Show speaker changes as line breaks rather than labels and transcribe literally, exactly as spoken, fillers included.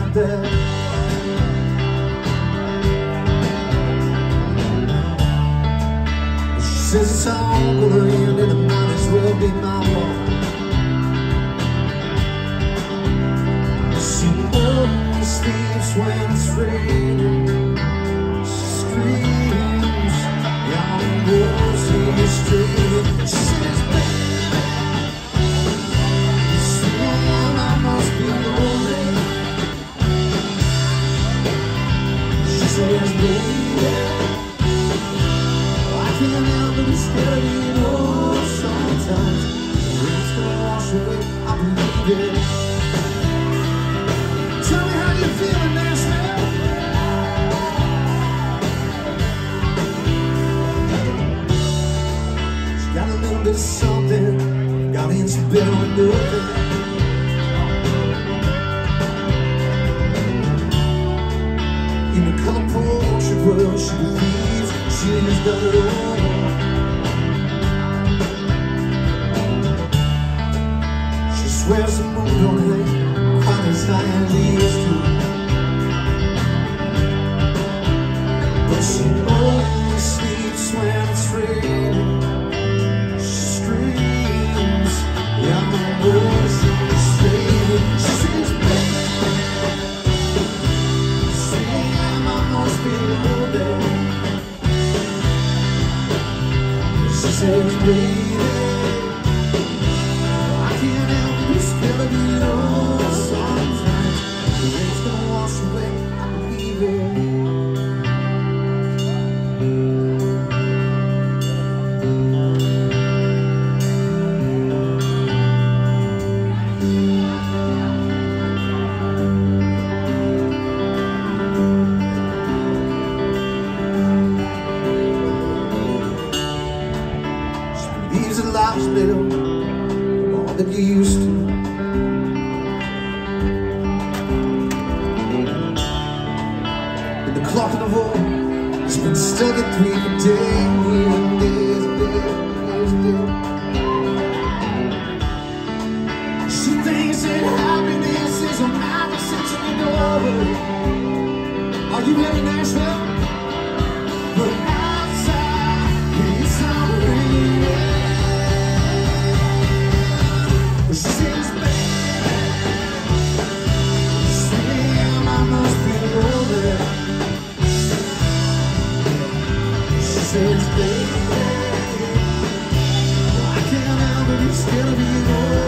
out there. She says it's all gonna end and it might as well be my fault. She only sleeps when it's raining. She screams, y'all know she's straight. She says, baby, you swim, I must be lonely. She says, baby, I can't help but be scared of you. Oh, sometimes the rain's gonna wash away, I believe it. Tell me how you feeling, Nashville. She got a little bit of something, got me into bed with nothing. In the color portrait world, she believes she's done it all. She swears the moon don't hang quite as high as it used to. But she only sleeps when it's raining. She screams, yeah, my voice is straight. She says, baby, Sam, I must be older. She says, baby, I can't help but be scared of you. Sometimes the rain's gonna wash away, I believe it. She believes that life's better more than you used to. And the clock in the wall has been stuck at three for days and days and days and days. She thinks that happiness is a magic century door. Are you ready, Nashville? But outside, it's not raining. She says, baby, Sam, I must be older. She says, baby, I can't help but be scared of you.